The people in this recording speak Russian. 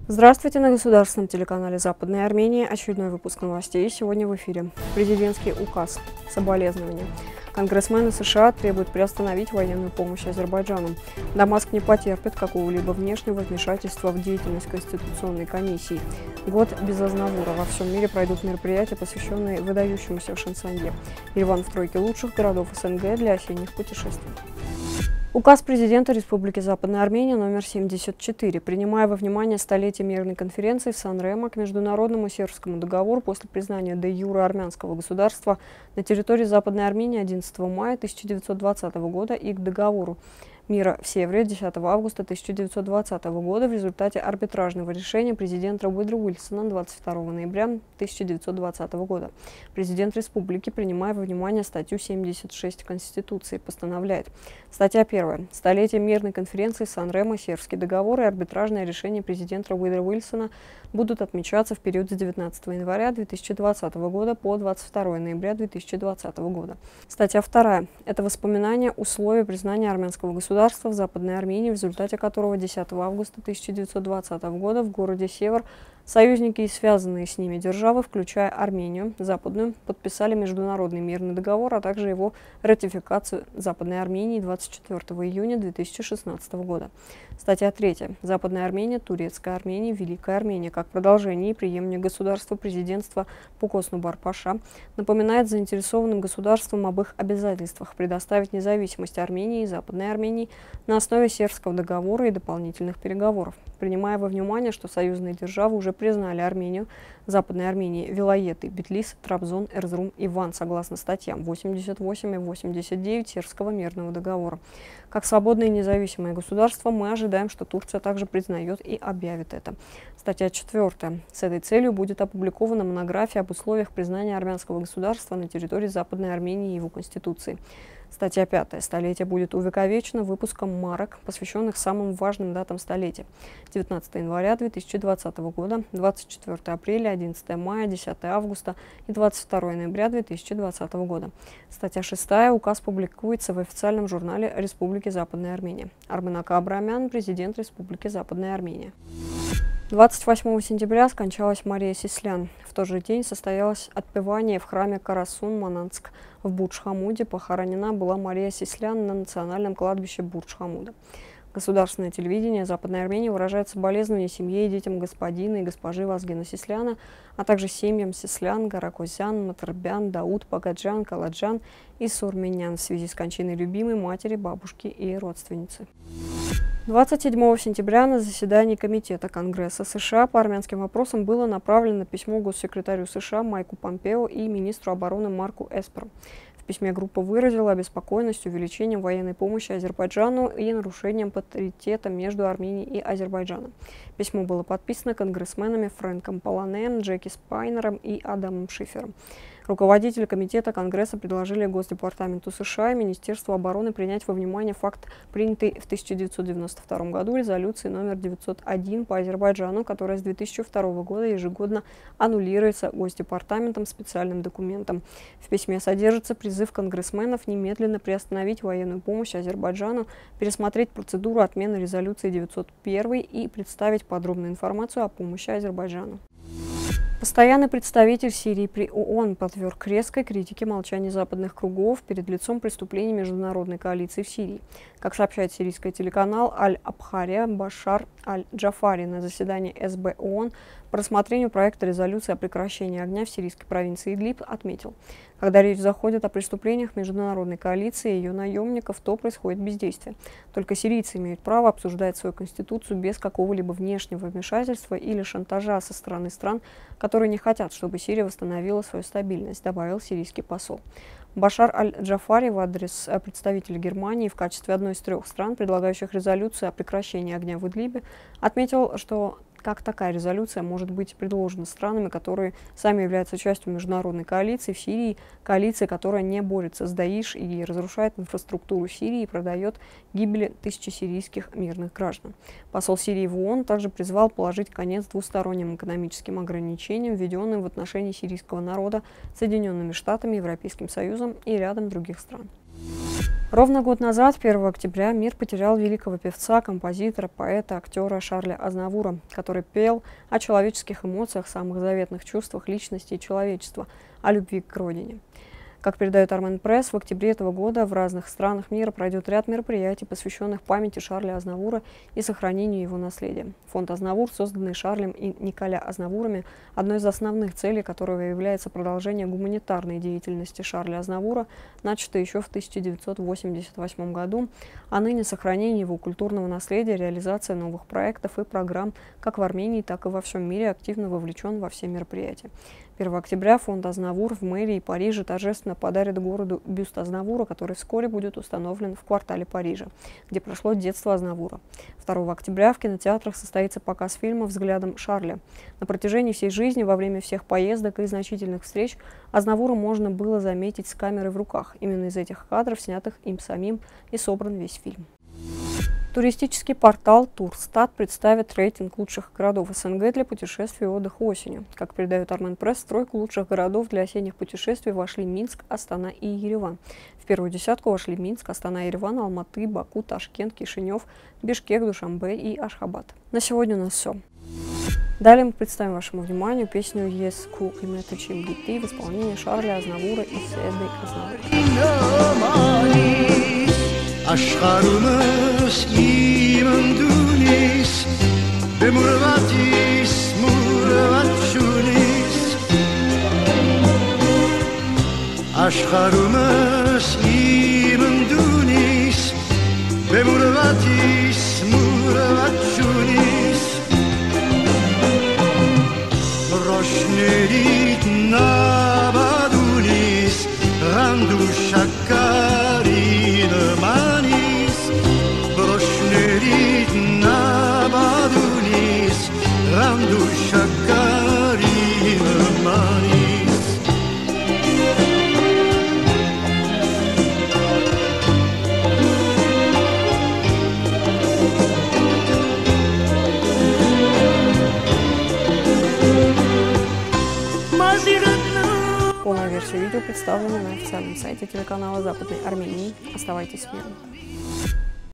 Здравствуйте, на государственном телеканале Западной Армении очередной выпуск новостей. Сегодня в эфире президентский указ. Соболезнования. Конгрессмены США требуют приостановить военную помощь Азербайджану. Дамаск не потерпит какого-либо внешнего вмешательства в деятельность Конституционной комиссии. Год без Азнавура. Во всем мире пройдут мероприятия, посвященные выдающемуся Шансонье. Ливан в тройке лучших городов СНГ для осенних путешествий. Указ президента Республики Западная Армения номер 74, принимая во внимание столетие мирной конференции в Сан-Ремо к Международному Севрскому договору после признания де-юре армянского государства на территории Западной Армении 11 мая 1920 года и к договору мира в Севре 10 августа 1920 года в результате арбитражного решения президента Вудро Уилсона 22 ноября 1920 года. Президент республики, принимая во внимание статью 76 Конституции, постановляет. Статья 1. Столетие мирной конференции Сан-Ремо, Севрский договор и арбитражное решение президента Вудро Уилсона будут отмечаться в период с 19 января 2020 года по 22 ноября 2020 года. Статья 2. Это воспоминание условий признания армянского государства в Западной Армении, в результате которого 10 августа 1920 года в городе Севр союзники и связанные с ними державы, включая Армению, Западную, подписали международный мирный договор, а также его ратификацию Западной Армении 24 июня 2016 года. Статья 3. Западная Армения, Турецкая Армения, Великая Армения, как продолжение и преемник государства президентства Пукоснубар-Паша, напоминает заинтересованным государствам об их обязательствах предоставить независимость Армении и Западной Армении на основе Севрского договора и дополнительных переговоров. Принимая во внимание, что союзные державы уже признали Армению, Западной Армении, Вилаеты, Битлис, Трабзон, Эрзрум и Ван согласно статьям 88 и 89 Севрского мирного договора. Как свободное и независимое государство, мы ожидаем, что Турция также признает и объявит это. Статья 4. С этой целью будет опубликована монография об условиях признания армянского государства на территории Западной Армении и его конституции. Статья 5. Столетие будет увековечено выпуском марок, посвященных самым важным датам столетия. 19 января 2020 года, 24 апреля, 11 мая, 10 августа и 22 ноября 2020 года. Статья 6. Указ публикуется в официальном журнале Республики Западная Армения. Арменака Абрамян, президент Республики Западная Армения. 28 сентября скончалась Мария Сислян. В тот же день состоялось отпевание в храме Карасун-Мананск в Бурдж-Хамуде. Похоронена была Мария Сислян на национальном кладбище Бурдж-Хамуда. Государственное телевидение Западной Армении выражает соболезнования семье и детям господина и госпожи Вазгена Сисляна, а также семьям Сислян, Гаракозян, Матарбян, Дауд, Багаджан, Каладжан и Сурменян в связи с кончиной любимой матери, бабушки и родственницы. 27 сентября на заседании Комитета Конгресса США по армянским вопросам было направлено письмо госсекретарю США Майку Помпео и министру обороны Марку Эсперу. В письме группа выразила обеспокоенность увеличением военной помощи Азербайджану и нарушением паритета между Арменией и Азербайджаном. Письмо было подписано конгрессменами Фрэнком Поланеем, Джеки Спайнером и Адамом Шифером. Руководители Комитета Конгресса предложили Госдепартаменту США и Министерству обороны принять во внимание факт принятой в 1992 году резолюции номер 901 по Азербайджану, которая с 2002 года ежегодно аннулируется Госдепартаментом специальным документом. В письме содержится призыв конгрессменов немедленно приостановить военную помощь Азербайджану, пересмотреть процедуру отмены резолюции 901 и представить подробную информацию о помощи Азербайджану. Постоянный представитель Сирии при ООН подверг резкой критике молчания западных кругов перед лицом преступлений международной коалиции в Сирии. Как сообщает сирийский телеканал Аль-Абхария, Башар Аль-Джафари на заседании СБ ООН по рассмотрению проекта резолюции о прекращении огня в сирийской провинции Идлиб отметил: когда речь заходит о преступлениях международной коалиции и ее наемников, то происходит бездействие. Только сирийцы имеют право обсуждать свою конституцию без какого-либо внешнего вмешательства или шантажа со стороны стран, которые не хотят, чтобы Сирия восстановила свою стабильность, добавил сирийский посол. Башар Аль-Джафари в адрес представителя Германии в качестве одной из 3 стран, предлагающих резолюцию о прекращении огня в Идлибе, отметил, что как такая резолюция может быть предложена странами, которые сами являются частью международной коалиции в Сирии, коалиции, которая не борется с Даиш и разрушает инфраструктуру Сирии и продает гибели тысячи сирийских мирных граждан. Посол Сирии в ООН также призвал положить конец двусторонним экономическим ограничениям, введенным в отношении сирийского народа Соединенными Штатами, Европейским Союзом и рядом других стран. Ровно год назад, 1 октября, мир потерял великого певца, композитора, поэта, актера Шарля Азнавура, который пел о человеческих эмоциях, самых заветных чувствах личности и человечества, о любви к родине. Как передает Армен Пресс, в октябре этого года в разных странах мира пройдет ряд мероприятий, посвященных памяти Шарля Азнавура и сохранению его наследия. Фонд «Азнавур», созданный Шарлем и Николя Азнавурами, одной из основных целей которого является продолжение гуманитарной деятельности Шарля Азнавура, начатой еще в 1988 году, а ныне сохранение его культурного наследия, реализация новых проектов и программ как в Армении, так и во всем мире активно вовлечен во все мероприятия. 1 октября фонд «Азнавур» в мэрии Парижа торжественно подарит городу бюст Азнавура, который вскоре будет установлен в квартале Парижа, где прошло детство Азнавура. 2 октября в кинотеатрах состоится показ фильма «Взглядом Шарля». На протяжении всей жизни, во время всех поездок и значительных встреч, Азнавура можно было заметить с камерой в руках. Именно из этих кадров, снятых им самим, и собран весь фильм. Туристический портал Турстат представит рейтинг лучших городов СНГ для путешествий и отдыха осенью. Как передает Армен Пресс, в тройку лучших городов для осенних путешествий вошли Минск, Астана и Ереван. В первую десятку вошли Минск, Астана, Ереван, Алматы, Баку, Ташкент, Кишинев, Бишкек, Душанбе и Ашхабад. На сегодня у нас все. Далее мы представим вашему вниманию песню «Yes, Cool и Метачим Гиты» в исполнении Шарля Азнавура и Седы Азнавура. Աշխարհումս իմ ընդունիս, բեմուրվատիս, մուրվատ շունիս, աշխարհումս իմ ընդունիս, բեմուրվատիս, մուրվատ շունիս, ռոշներիտ նավադունիս, ռանդու շակարին մանիս, ռոշներիտ նավադունիս, ռանդու շակարին մանիս. Полная версия видео представлена на официальном сайте телеканала Западной Армении. Оставайтесь с миром.